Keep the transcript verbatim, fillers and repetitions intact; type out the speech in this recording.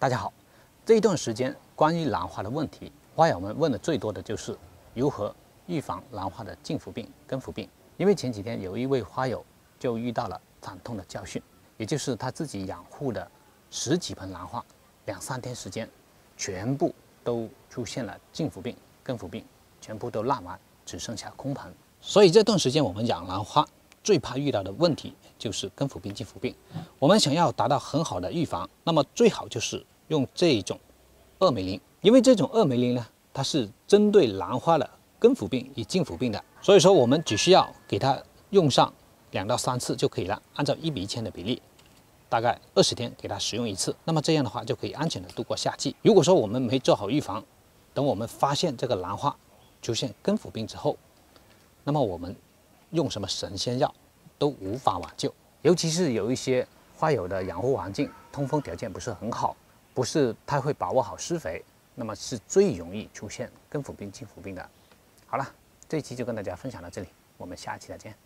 大家好，这一段时间关于兰花的问题，花友们问的最多的就是如何预防兰花的茎腐病、根腐病。因为前几天有一位花友就遇到了惨痛的教训，也就是他自己养护的十几盆兰花，两三天时间，全部都出现了茎腐病、根腐病，全部都烂完，只剩下空盆。所以这段时间我们养兰花最怕遇到的问题就是根腐病、茎腐病。我们想要达到很好的预防，那么最好就是用这种二霉灵，因为这种二霉灵呢，它是针对兰花的根腐病与茎腐病的，所以说我们只需要给它用上两到三次就可以了，按照一比一千的比例，大概二十天给它使用一次。那么这样的话就可以安全的度过夏季。如果说我们没做好预防，等我们发现这个兰花出现根腐病之后，那么我们用什么神仙药都无法挽救。尤其是有一些花友的养护环境通风条件不是很好，不是太会把握好施肥，那么是最容易出现根腐病、茎腐病的。好了，这一期就跟大家分享到这里，我们下期再见。